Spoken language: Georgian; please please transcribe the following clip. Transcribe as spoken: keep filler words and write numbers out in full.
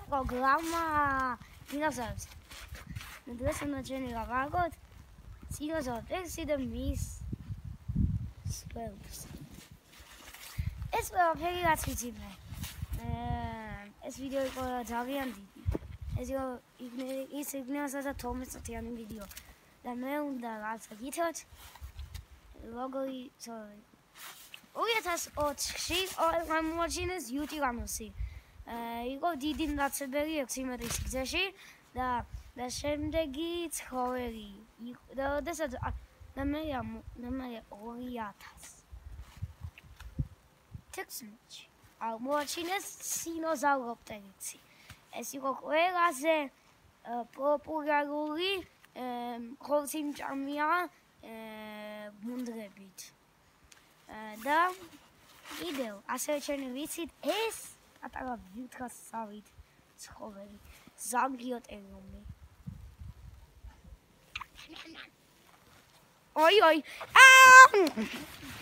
programa Dinosaurs. Nandun sa natin nilalagot. Dinosaurs is the Miss Spells. Es war very ganz witzig. Es video ko Javian didi. Es yo igne is igne sa Thomas sa tiyan video. Da me un da raz gitot. Logo i so. Oh jetzt has ot schief I'm watching this YouTube I'm see. Ego didin da tseberi eximeri sigzeshi da da შემდეგი ცხოველი. და ოდესაც და მე და მე ორიათას თექვსმეტში აღმოაჩინეს სინოზავროპტერიცი. ეს იყო ყველაზე პოპულარული ხორციმჭამია მუნდრებით. და კიდევ ასევე ჩვენ ვიცით ეს პატარა ვირთხასავით ცხოველი ზაგიოტერიუმი. Oi, oi. Ah!